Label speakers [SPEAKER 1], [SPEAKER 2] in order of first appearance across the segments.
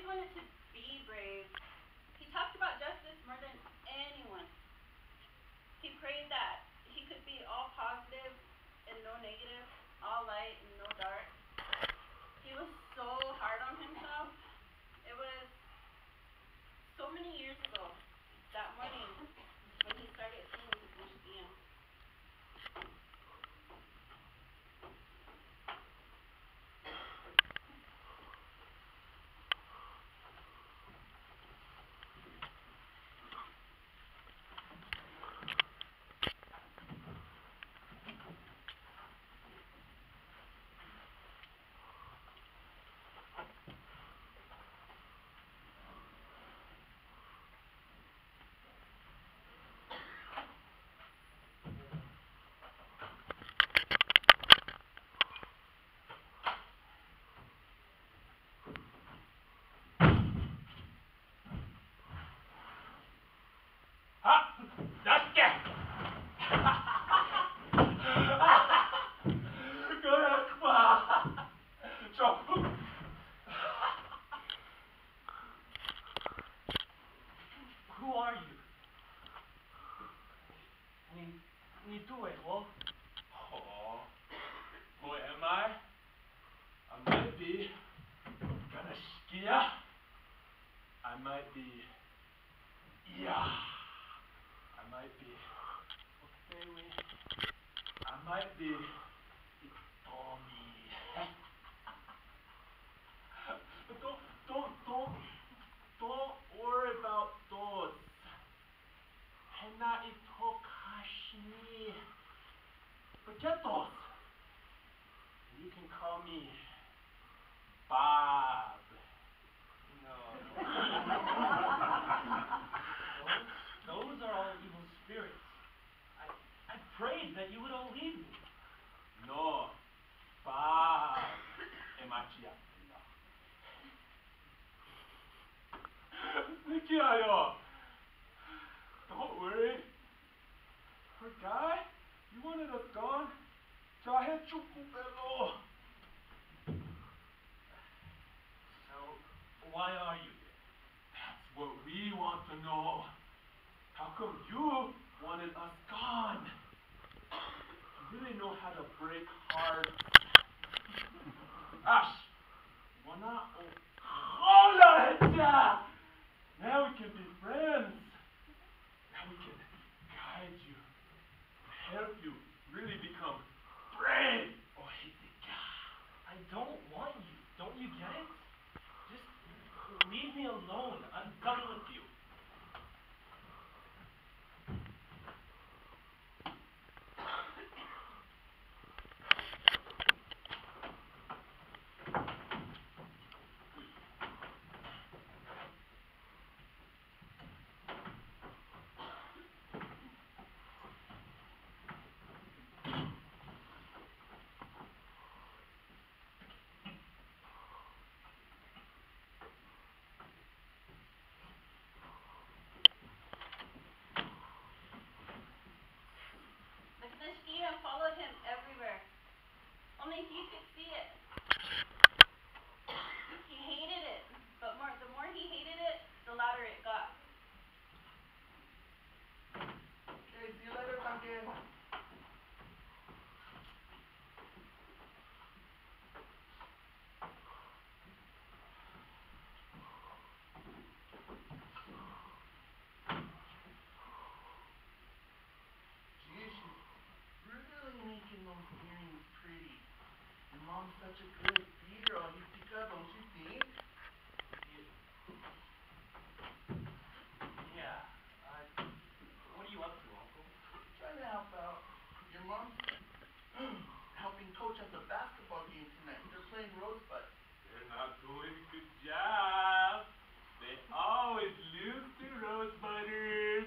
[SPEAKER 1] always wanted to be brave. He talked about justice more than anyone. He prayed that he could be all positive and no negative, all light and no dark. He was so hard on himself. It was so many years ago, that morning, when he started singing his museum.
[SPEAKER 2] Who are you? Ni tu ho?
[SPEAKER 3] Oh, who am I? I might be Ganashkia. I might be I might be Oksewi. I might be Tommy. But don't worry about those. Hena itokashini. Forget those. You can call me Bob.
[SPEAKER 2] No. Those are all evil spirits. I prayed that you would all leave me.
[SPEAKER 3] No, Bob. Emachia. Nikiayo. Don't worry. Her guy, you wanted us gone. Jahe chukupelo.
[SPEAKER 2] So, why are you here?
[SPEAKER 3] That's what we want to know. How come you wanted us gone? You really know how to break hearts. Ash, wana o hola. Now we can be friends. Now we can guide you, help you really become brave. Oh,
[SPEAKER 2] I don't want you. Don't you get it? Just leave me alone. I'm done with you.
[SPEAKER 1] The followed him everywhere. Only he could see it. He hated it, but the more he hated it, the louder it got.
[SPEAKER 4] Okay, see you later, pumpkin. Making those earrings pretty. Your mom's such a good beater on Yutika, don't you think?
[SPEAKER 2] Yeah. What are you up to, Uncle?
[SPEAKER 4] Trying to help out. Your mom's helping coach at the basketball game tonight. They're playing Rosebud.
[SPEAKER 3] They're not doing a good job. They always lose to Rosebudders.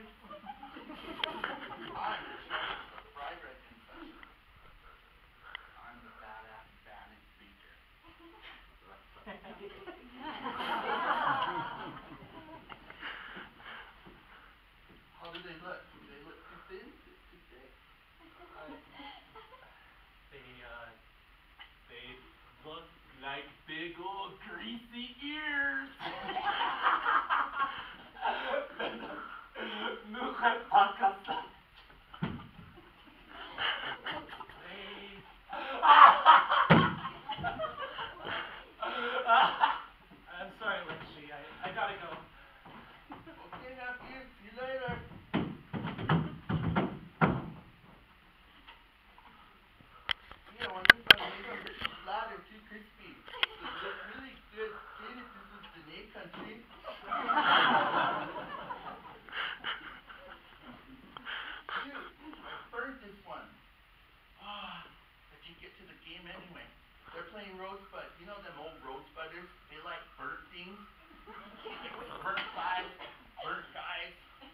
[SPEAKER 4] I'm in charge of the fried bread concession. I'm the badass Spanish speaker. things. Burnt flies, burnt guys.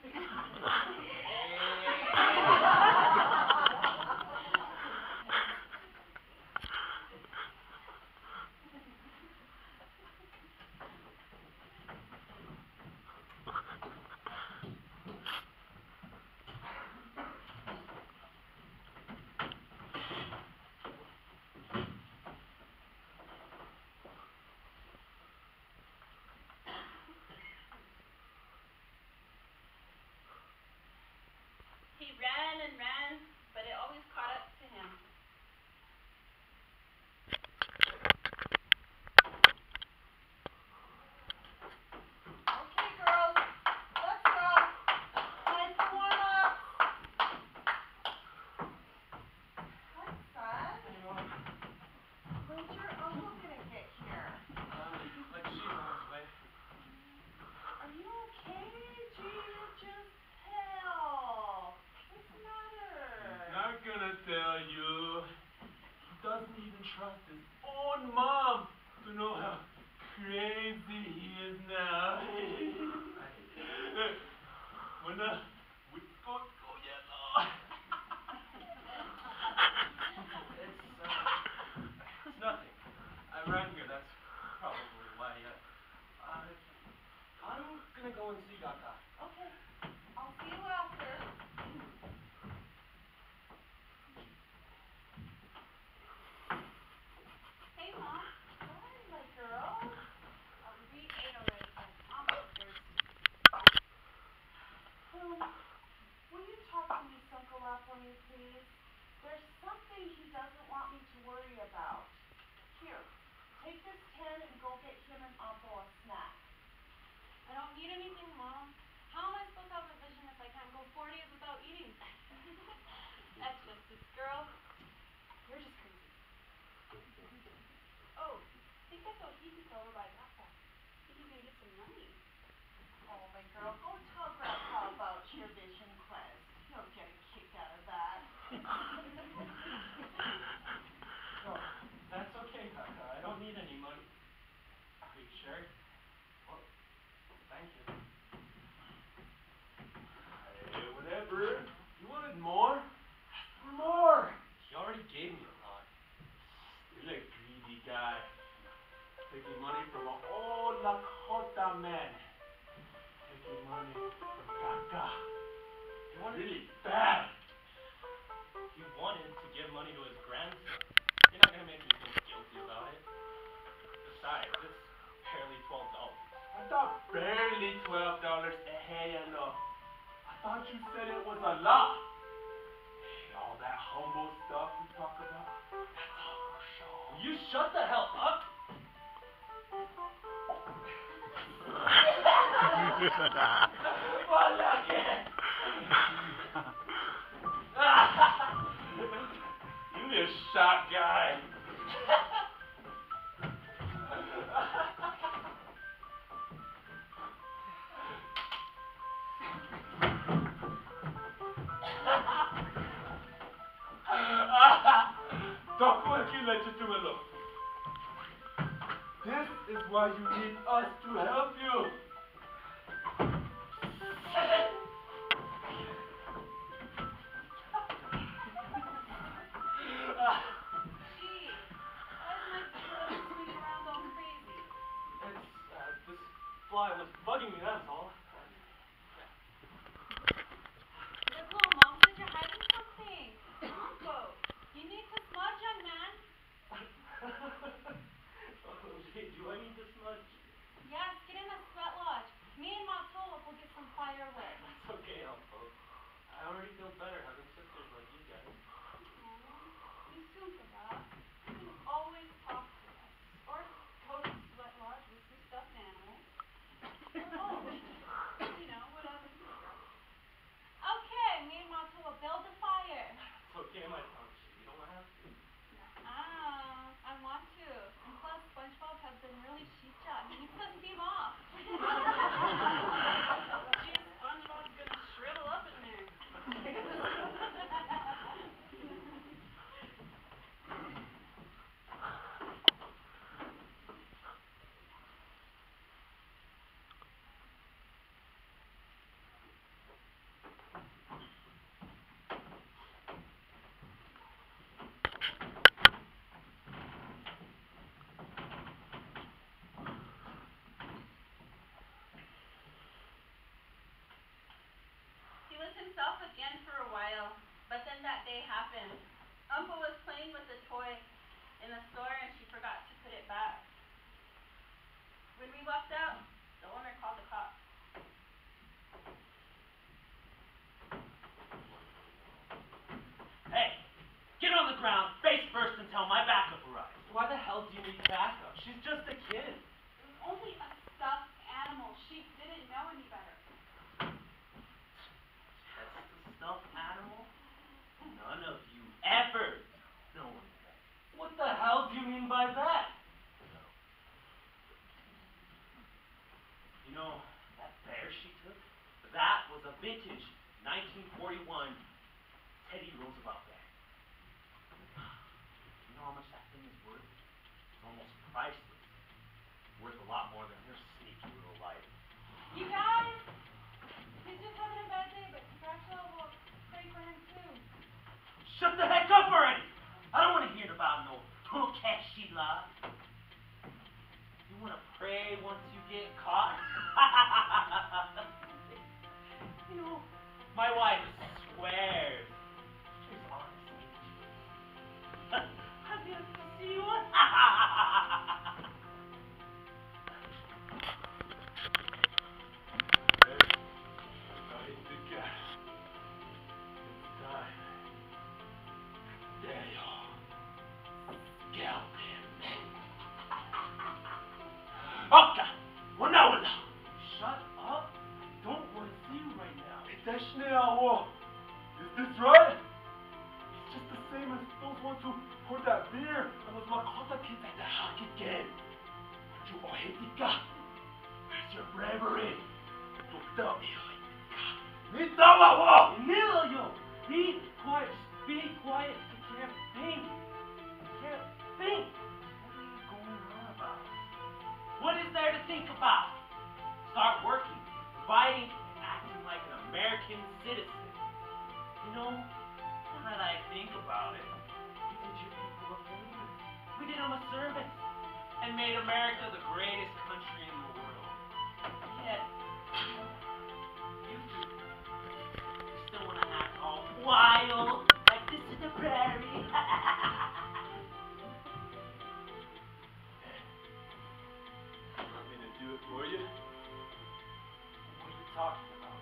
[SPEAKER 1] He ran and ran, but it always caught up to him.
[SPEAKER 5] Okay, girls, let's go. Time for warm-up. What, son? When's your uncle gonna get here?
[SPEAKER 2] Like she's on his way.
[SPEAKER 5] Are you okay? Gee, you're just pale. What's the matter?
[SPEAKER 3] Not gonna tell you. He doesn't even trust his own mom to know how crazy he is now. When the wheat goats go yellow.
[SPEAKER 2] It's nothing. I ran here, that's probably why. I'm gonna go and see Kaka.
[SPEAKER 5] Okay, I'll see you after.
[SPEAKER 1] Hey, Mom.
[SPEAKER 5] Hi, my girl.
[SPEAKER 1] We ate already, but I'm thirsty.
[SPEAKER 5] Will you talk to Miss Uncle up for me, please? There's something he doesn't want me to worry about. Here, take this 10 and go get him and Uncle a snack.
[SPEAKER 1] I don't need anything, Mom. How am I supposed to have a vision if I can't go 4 days without eating? That's just this girl. You're just crazy. Oh, I think I saw Hebe over by Papa. I think he's gonna get some money.
[SPEAKER 5] Oh, my girl, go tell Grandpa about your vision quest. He'll get a kick out of that.
[SPEAKER 2] No, that's okay, Kaka. I don't need any money. Are you sure? Well, thank you.
[SPEAKER 3] Hey, whatever. You wanted more? Ask for more.
[SPEAKER 2] He already gave me a lot.
[SPEAKER 3] You're a greedy guy. Taking money from an old Lakota man. Taking money from Kaka.
[SPEAKER 2] He wanted,
[SPEAKER 3] Really bad.
[SPEAKER 2] he wanted to give money to his grandson. You're not gonna make me feel guilty about it. Besides, it's barely $12.
[SPEAKER 3] I thought barely $12 a hey, I know. I thought you said it was a lot. Hey, all that humble stuff we talk about, that's all for show.
[SPEAKER 2] Will you shut the hell up?
[SPEAKER 3] Well, lucky. You're a shot guy. Don't fucking let you do it alone. This is why you need us to help you.
[SPEAKER 1] Gee, why is my foot swinging around all crazy?
[SPEAKER 2] It's, this fly was bugging me, that's all.
[SPEAKER 1] Look, Mom says you're hiding something. Uncle, you need to smudge, young man.
[SPEAKER 2] Okay, do I need to smudge?
[SPEAKER 1] Yes, get in the sweat lodge. Me and Matolo will get some firewood.
[SPEAKER 2] It's okay, Uncle. I already feel better having sisters like you guys.
[SPEAKER 1] You soon for that. You can always talk to us. Or go to the sweat lodge with some stuffed animals. Or both. day happened. Uncle was playing with a toy in the store and she forgot to put it back. When we walked out, the owner called the cops.
[SPEAKER 3] Hey, get on the ground, face first until my backup arrives. Why the hell do you need backup? She's just a kid.
[SPEAKER 5] It was only a stuffed animal. She didn't know any better.
[SPEAKER 3] That's the stuffed animal? None of you ever know any better. What the hell do you mean by that? You know, that bear she took? That was a vintage 1941 Teddy Roosevelt bear. You know how much that thing is worth? It's almost priceless. Worth a lot more than her sneaky little life.
[SPEAKER 5] You guys, he's just having a bad day, but congratulations will pray for him too.
[SPEAKER 3] Shut the heck up already! I don't want to hear about no croquette Sheila. You want to pray once you get caught? You know, my wife swears. She's honestly. Have you seen one?
[SPEAKER 4] Hey, now hit the gas. It's time. There you are. Scalp him.
[SPEAKER 3] Okay. Well, now. Shut up. Don't want to see you right now.
[SPEAKER 4] It's that Schnell. Is this right? It's just the same as those ones who poured that beer on those Lakota kids at the hack again. But you Ohetika, where's your bravery? Looked up, Mitawa!
[SPEAKER 3] Emilio, be quiet. Just be quiet. I can't think. I can't think. What are you going on about? What is there to think about? Start working, providing, and acting like an American citizen. You know, now that I think about it, we did your people a favor. We did them a service and made America the greatest country in the world. Yet, you two still want to act all wild like this is the prairie.
[SPEAKER 4] Want me to do it for you?
[SPEAKER 3] What are you talking about?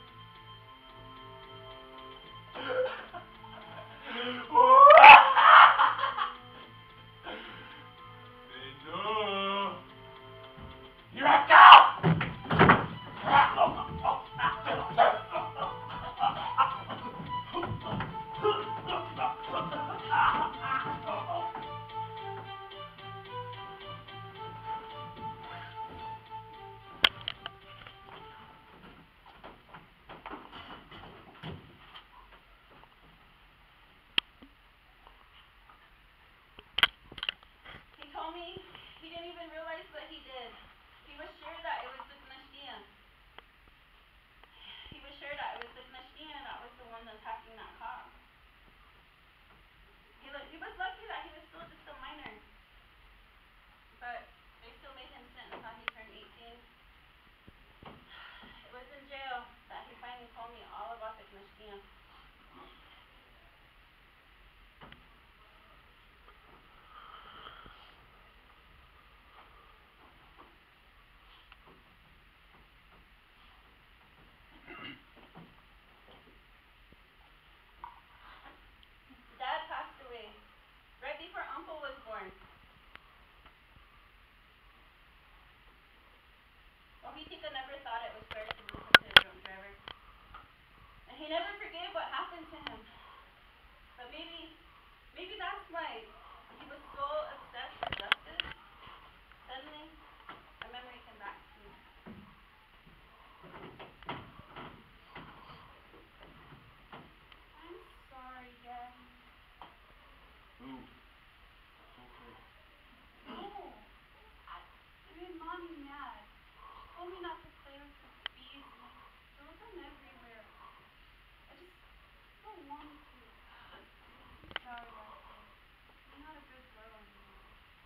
[SPEAKER 4] Say no.
[SPEAKER 3] Here I go!
[SPEAKER 1] He told me he didn't even realize what he did. He was sure that it was the Knashtian. He was sure that it was the Knashtian that was the one attacking that cop. He was lucky that he was still just a minor. But they still made him sit until he turned 18. It was in jail that he finally told me all about the Knashtian. Dad passed away right before Uncle was born. Ohitika never thought it was fair to lose him to a drunk driver. And he never forgave what happened to him. But maybe that's why he was so obsessed with justice. Suddenly, a memory came back to me.
[SPEAKER 5] I'm sorry, Daddy.
[SPEAKER 4] Ooh. It's okay.
[SPEAKER 5] No. I made Mommy mad. She told me not to play with the bees and I threw them everywhere. I just don't want to. I'm sorry, Leslie. I'm not a good girl anymore.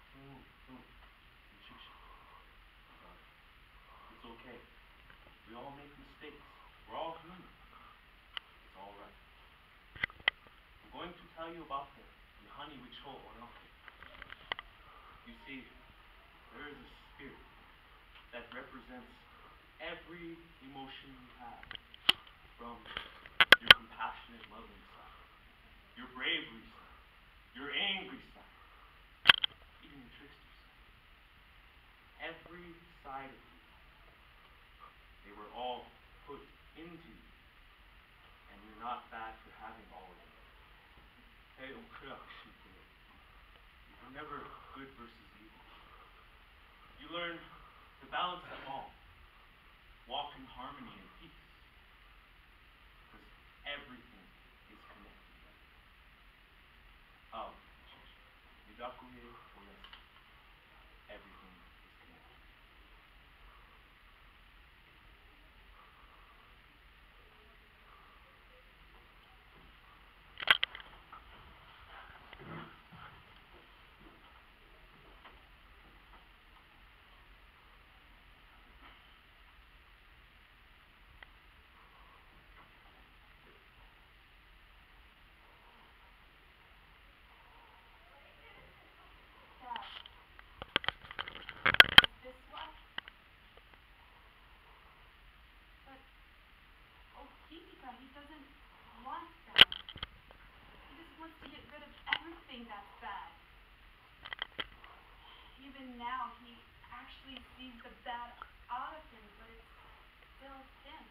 [SPEAKER 3] It's okay. We all make mistakes. We're all human. It's all right. I'm going to tell tell you about the honey we chose, no? You see, there is a spirit that represents every emotion you have, from your compassionate, loving side, your bravery side, your angry side, even your trickster side. Every side of you, they were all put into you, and you're not bad for having all of them. Hey, you're never good versus evil. You learn to balance them all, walk in harmony and peace, because everything is connected. Oh, everything is connected.
[SPEAKER 5] Dad, this why? But, oh, Hikika, he doesn't want that. He just wants to get rid of everything that's bad. Even now, he actually sees the bad out of him, but it's still him.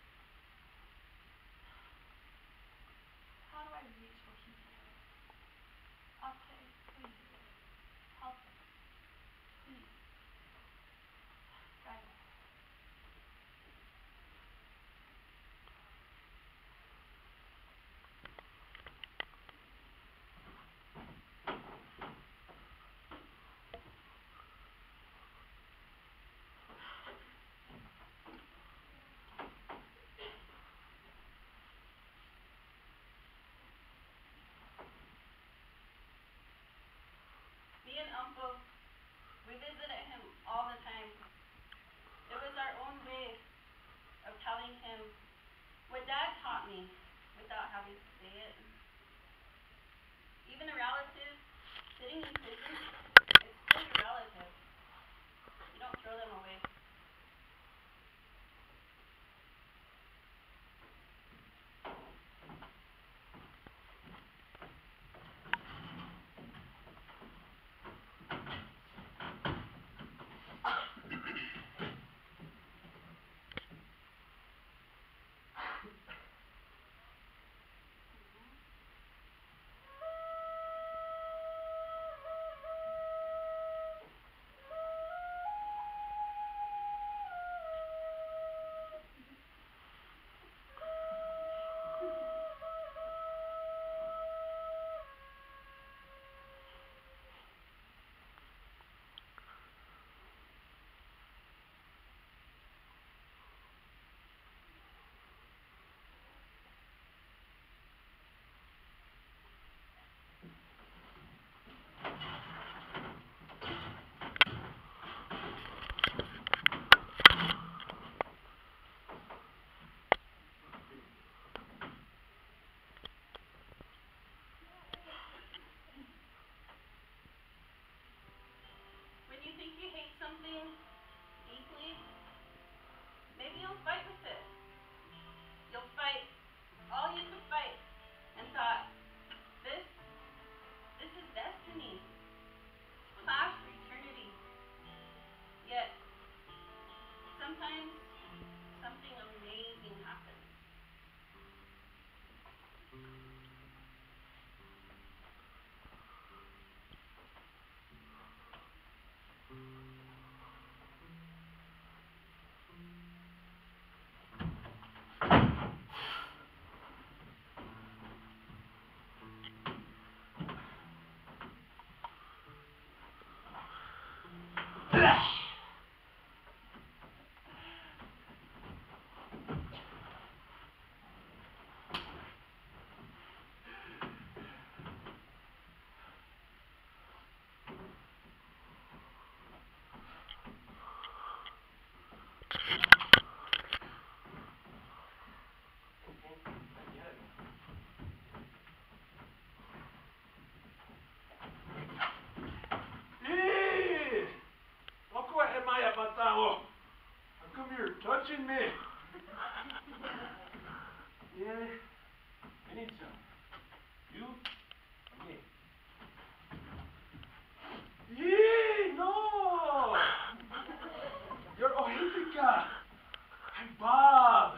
[SPEAKER 5] How do I reach what he feels? Okay, please. Help him. Please. Guide us.
[SPEAKER 1] Me and Uncle, we visited him all the time. It was our own way of telling him what Dad taught me without having to say it. Even a relative sitting in prison, it's still your relative. You don't throw them away. When you think you hate something deeply, maybe you'll fight with it. You'll fight all you could fight and thought, this is destiny. Clash for eternity. Yet, sometimes something amazing happens.
[SPEAKER 4] touching me.
[SPEAKER 3] Yeah, I need some. You? Okay.
[SPEAKER 4] Yee, no! You're Ohitika. I'm Bob.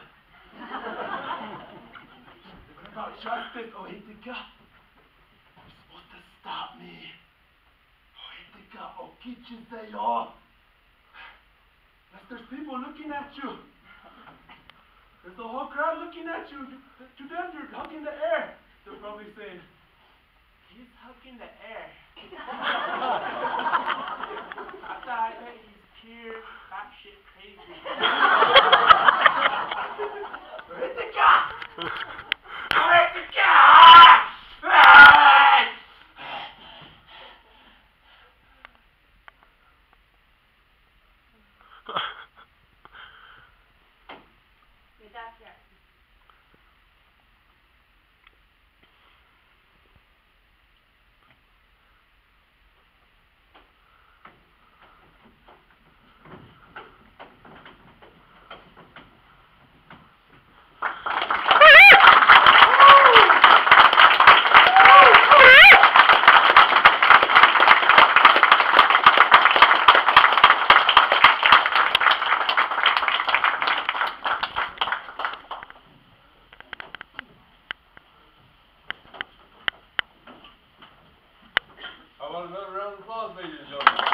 [SPEAKER 4] It's about justice, Ohitika. You're supposed to stop me. Ohitika, okichiseyo. Yes, there's people looking at you. There's the whole crowd looking at you. To them, you're hugging the air. They're probably saying, he's hugging the air.
[SPEAKER 3] I bet he's pure batshit crazy.
[SPEAKER 4] Ohitika! Ohitika!
[SPEAKER 1] Gracias.
[SPEAKER 4] How about another round of applause, ladies and gentlemen?